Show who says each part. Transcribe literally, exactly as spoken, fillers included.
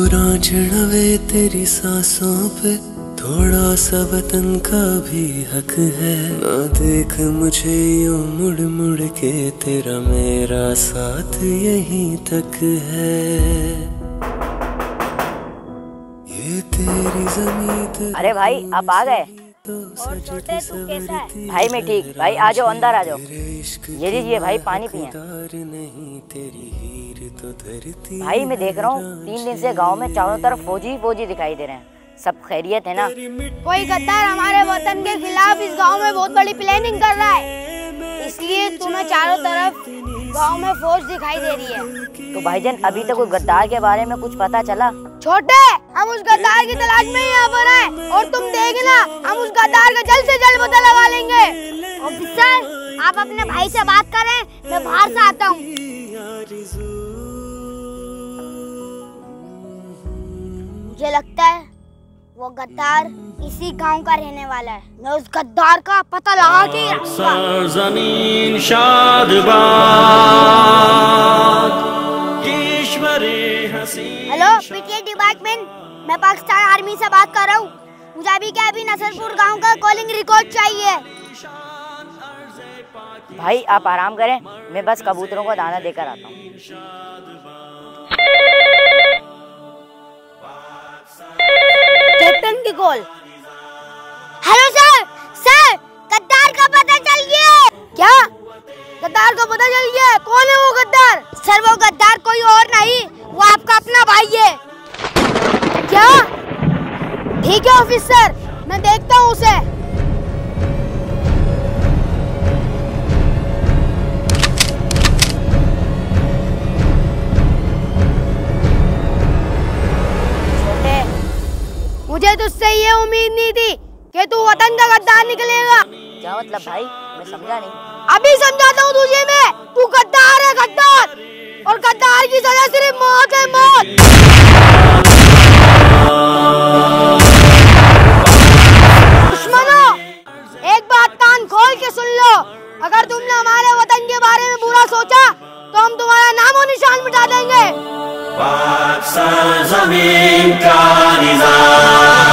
Speaker 1: पूरा चढ़ावे तेरी सांसों पे, थोड़ा सा वतन का भी हक है। ना देख मुझे यूं मुड़ मुड़ के, तेरा मेरा साथ यहीं तक है। ये तेरी ज़मीन।
Speaker 2: अरे भाई आप आ गए।
Speaker 3: और छोटे तू कैसा है?
Speaker 2: भाई मैं ठीक। भाई आ जाओ, अंदर आ जाओ। ये लीजिए भाई, पानी पिए। भाई मैं देख रहा हूँ तीन दिन से गांव में चारों तरफ फौजी फौजी दिखाई दे रहे हैं। सब खैरियत है ना?
Speaker 3: कोई गद्दार हमारे वतन के खिलाफ इस गांव में बहुत बड़ी प्लानिंग कर रहा है, इसलिए तुम्हें चारों तरफ गांव में फौज दिखाई दे रही है।
Speaker 2: तो भाईजान अभी तक कोई गद्दार के बारे में कुछ पता चला?
Speaker 3: छोटे, हम उस गद्दार की तलाश में यहाँ पर हैं और तुम देखना हम उस गद्दार का जल्द से जल्द पता लगा लेंगे। ऑफिसर, आप अपने भाई से बात करें, मैं बाहर से आता हूँ। मुझे लगता है वो गद्दार इसी गांव का रहने वाला है। मैं उस गद्दार का पता लगा के रखूंगा।
Speaker 1: ज़मीन शादबाद,
Speaker 3: हेलो पीटीए डिपार्टमेंट, मैं पाकिस्तान आर्मी से बात कर रहा हूँ। मुझे अभी क्या अभी नसरपुर गांव का कॉलिंग रिकॉर्ड चाहिए।
Speaker 2: भाई आप आराम करें, मैं बस कबूतरों को दाना देकर आता हूँ।
Speaker 3: कैप्टन की कॉल। हेलो सर, सर गद्दार का पता चल गया। क्या गद्दार का पता चल गया? कौन है वो गद्दार? सर वो गद्दार कोई और नहीं, वो आपका अपना भाई है। क्या? ठीक है ऑफिसर, मैं देखता हूँ उसे। मुझे तुझसे ये उम्मीद नहीं थी कि तू वतन का गद्दार निकलेगा।
Speaker 2: क्या मतलब भाई? मैं समझा नहीं।
Speaker 3: अभी समझाता हूँ तुझे मैं। तू गद्दार है, गद्दार, और गद्दार की सजा सिर्फ मौत है, मौत। दुश्मनों, एक बात कान खोल के सुन लो। अगर तुमने हमारे वतन के बारे में बुरा सोचा तो हम तुम्हारा नामो निशान मिटा देंगे।
Speaker 1: पाक ज़मीन का निज़ाम।